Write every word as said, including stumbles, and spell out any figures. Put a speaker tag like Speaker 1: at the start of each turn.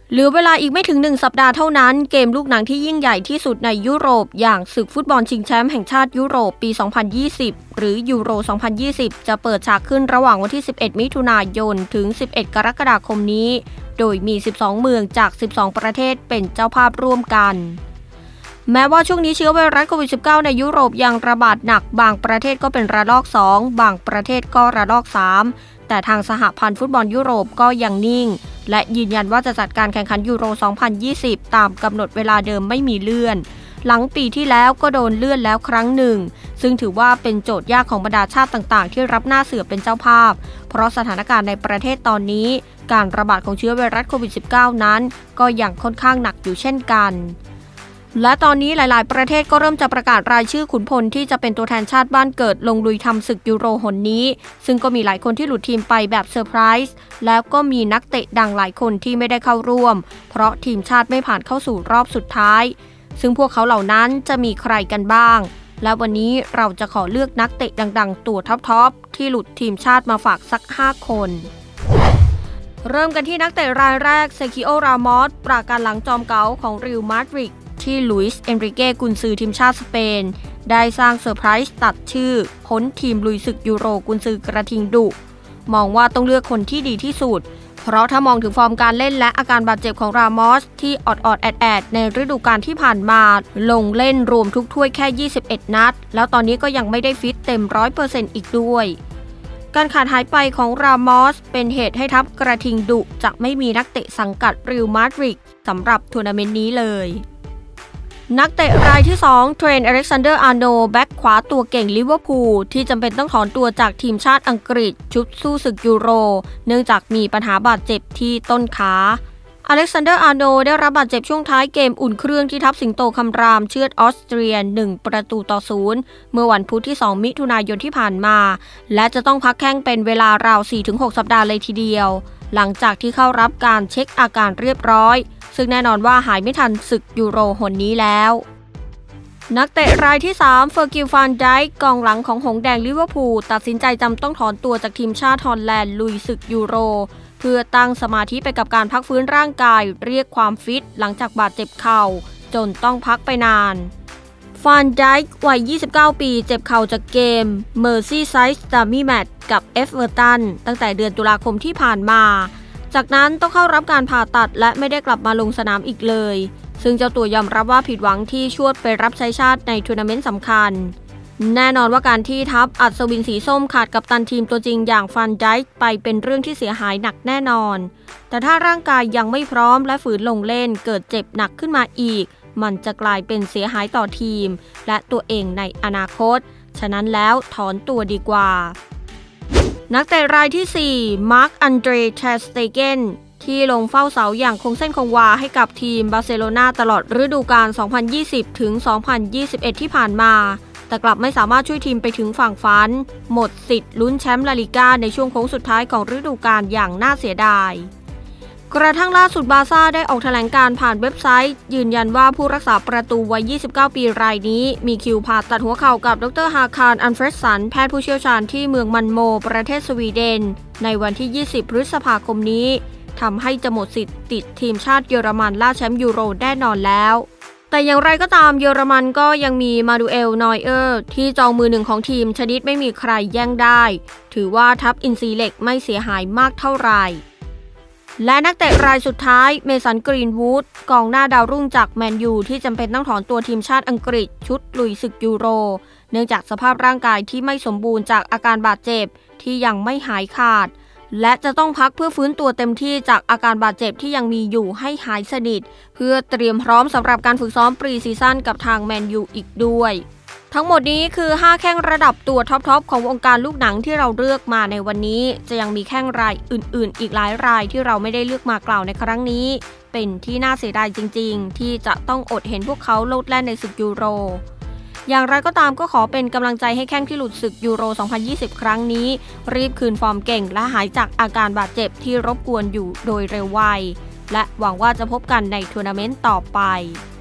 Speaker 1: เหลือเวลาอีกไม่ถึงหนึ่งสัปดาห์เท่านั้นเกมลูกหนังที่ยิ่งใหญ่ที่สุดในยุโรปอย่างศึกฟุตบอลชิงแชมป์แห่งชาติยุโรปปี สองพันยี่สิบ หรือยูโร สองพันยี่สิบ จะเปิดฉากขึ้นระหว่างวันที่ สิบเอ็ด มิถุนายน ถึง สิบเอ็ด กรกฎาคมนี้โดยมี สิบสอง เมืองจาก สิบสอง ประเทศเป็นเจ้าภาพร่วมกันแม้ว่าช่วงนี้เชื้อไวรัสโควิด สิบเก้า ในยุโรปยังระบาดหนักบางประเทศก็เป็นระลอก สอง บางประเทศก็ระลอก สามแต่ทางสหพันธ์ฟุตบอลยุโรปก็ยังนิ่งและยืนยันว่าจะจัดการแข่งขันยูโร สองพันยี่สิบ ตามกำหนดเวลาเดิมไม่มีเลื่อนหลังปีที่แล้วก็โดนเลื่อนแล้วครั้งหนึ่งซึ่งถือว่าเป็นโจทย์ยากของบรรดาชาติต่างๆที่รับหน้าเสือเป็นเจ้าภาพเพราะสถานการณ์ในประเทศตอนนี้การระบาดของเชื้อไวรัสโควิด สิบเก้า นั้นก็ยังค่อนข้างหนักอยู่เช่นกันและตอนนี้หลายๆประเทศก็เริ่มจะประกาศรายชื่อขุนพลที่จะเป็นตัวแทนชาติบ้านเกิดลงลุยทำศึกยูโรหนนี้ซึ่งก็มีหลายคนที่หลุดทีมไปแบบเซอร์ไพรส์แล้วก็มีนักเตะดังหลายคนที่ไม่ได้เข้าร่วมเพราะทีมชาติไม่ผ่านเข้าสู่รอบสุดท้ายซึ่งพวกเขาเหล่านั้นจะมีใครกันบ้างและวันนี้เราจะขอเลือกนักเตะดังๆตัวท็อปๆที่หลุดทีมชาติมาฝากสักห้าคนเริ่มกันที่นักเตะรายแรกเซคิโอ รามอสปราการหลังจอมเก๋าของเรอัลมาดริดที่ลุยส์ เอนริเก้กุนซือทีมชาติสเปนได้สร้างเซอร์ไพรส์ตัดชื่อพ้นทีมลุยศึกยูโรกุนซือกระทิงดุมองว่าต้องเลือกคนที่ดีที่สุดเพราะถ้ามองถึงฟอร์มการเล่นและอาการบาดเจ็บของรามอสที่ออดๆแอดๆในฤดูกาลที่ผ่านมาลงเล่นรวมทุกถ้วยแค่ยี่สิบเอ็ดนัดแล้วตอนนี้ก็ยังไม่ได้ฟิตเต็ม ร้อยเปอร์เซ็นต์ อีกด้วยการขาดหายไปของรามอสเป็นเหตุให้ทัพกระทิงดุจะไม่มีนักเตะสังกัดเรอัลมาดริดสำหรับทัวร์นาเมนต์นี้เลยนักเตะรายที่สองเทรนต์ อเล็กซานเดอร์ อาร์โนแบ็คขวาตัวเก่งลิเวอร์พูลที่จำเป็นต้องถอนตัวจากทีมชาติอังกฤษชุดสู้ศึกยูโรเนื่องจากมีปัญหาบาดเจ็บที่ต้นขาอเล็กซานเดอร์ อาร์โนได้รับบาดเจ็บช่วงท้ายเกมอุ่นเครื่องที่ทัพสิงโตคำรามเชือดออสเตรียหนึ่งประตูต่อศูนย์เมื่อวันพุธที่สองมิถุนายนที่ผ่านมาและจะต้องพักแข้งเป็นเวลาราว สี่ถึงหก สัปดาห์เลยทีเดียวหลังจากที่เข้ารับการเช็คอาการเรียบร้อยซึ่งแน่นอนว่าหายไม่ทันศึกยูโรหนนี้แล้วนักเตะรายที่สามเฟอร์กิล ฟานไดค์กองหลังของหงส์แดงลิเวอร์พูลตัดสินใจจำต้องถอนตัวจากทีมชาติฮอลแลนด์ลุยศึกยูโรเพื่อตั้งสมาธิไปกับการพักฟื้นร่างกายเรียกความฟิตหลังจากบาดเจ็บเข่าจนต้องพักไปนานฟานไดค์วัยยี่สิบเก้าปีเจ็บเข่าจากเกมเมอร์ซี่ไซด์ดัมมี่แมตช์กับเอฟเวอร์ตันตั้งแต่เดือนตุลาคมที่ผ่านมาจากนั้นต้องเข้ารับการผ่าตัดและไม่ได้กลับมาลงสนามอีกเลยซึ่งเจ้าตัวยอมรับว่าผิดหวังที่ชวดไปรับใช้ชาติในทัวร์นาเมนต์สำคัญแน่นอนว่าการที่ทัพอัศวินสีส้มขาดกัปตันทีมตัวจริงอย่างฟานไดค์ไปเป็นเรื่องที่เสียหายหนักแน่นอนแต่ถ้าร่างกายยังไม่พร้อมและฝืนลงเล่นเกิดเจ็บหนักขึ้นมาอีกมันจะกลายเป็นเสียหายต่อทีมและตัวเองในอนาคตฉะนั้นแล้วถอนตัวดีกว่านักเตะรายที่สี่มาร์ค อันเดร เทอร์ สเตเกนที่ลงเฝ้าเสาอย่างคงเส้นคงวาให้กับทีมบาร์เซโลนาตลอดฤดูกาล สองพันยี่สิบ ถึง สองพันยี่สิบเอ็ด ที่ผ่านมาแต่กลับไม่สามารถช่วยทีมไปถึงฝั่งฝันหมดสิทธิ์ลุ้นแชมป์ลาลิก้าในช่วงโค้งสุดท้ายของฤดูกาลอย่างน่าเสียดายกระทั่งล่าสุดบาร์ซ่าได้ออกแถลงการผ่านเว็บไซต์ยืนยันว่าผู้รักษาประตูวัยยี่สิบเก้าปีรายนี้มีคิวผ่าตัดหัวเข่ากับดรฮาคาร อันเฟรดสันแพทย์ผู้เชี่ยวชาญที่เมืองมันโมประเทศสวีเดนในวันที่ยี่สิบพฤษภาคมนี้ทำให้จะหมดสิทธิ์ติดทีมชาติเยอรมันล่าแชมป์ยูโรแน่นอนแล้วแต่อย่างไรก็ตามเยอรมันก็ยังมีมาดูเอล นอยเออร์ที่จองมือหนึ่งของทีมชนิดไม่มีใครแย่งได้ถือว่าทัพอินซีเหล็กไม่เสียหายมากเท่าไหร่และนักเตะรายสุดท้ายเมสัน กรีนวูดกองหน้าดาวรุ่งจากแมนยูที่จำเป็นต้องถอนตัวทีมชาติอังกฤษชุดลุยศึกยูโรเนื่องจากสภาพร่างกายที่ไม่สมบูรณ์จากอาการบาดเจ็บที่ยังไม่หายขาดและจะต้องพักเพื่อฟื้นตัวเต็มที่จากอาการบาดเจ็บที่ยังมีอยู่ให้หายสนิทเพื่อเตรียมพร้อมสำหรับการฝึกซ้อมปรีซีซั่นกับทางแมนยูอีกด้วยทั้งหมดนี้คือห้าแข้งระดับตัวท็อปๆของวงการลูกหนังที่เราเลือกมาในวันนี้จะยังมีแข้งรายอื่นๆอีกหลายรายที่เราไม่ได้เลือกมากล่าวในครั้งนี้เป็นที่น่าเสียดายจริงๆที่จะต้องอดเห็นพวกเขาโลดแล่นในศึกยูโรอย่างไรก็ตามก็ขอเป็นกำลังใจให้แข้งที่หลุดศึกยูโร สองพันยี่สิบ ครั้งนี้รีบคืนฟอร์มเก่งและหายจากอาการบาดเจ็บที่รบกวนอยู่โดยเร็วไวและหวังว่าจะพบกันในทัวร์นาเมนต์ต่อไป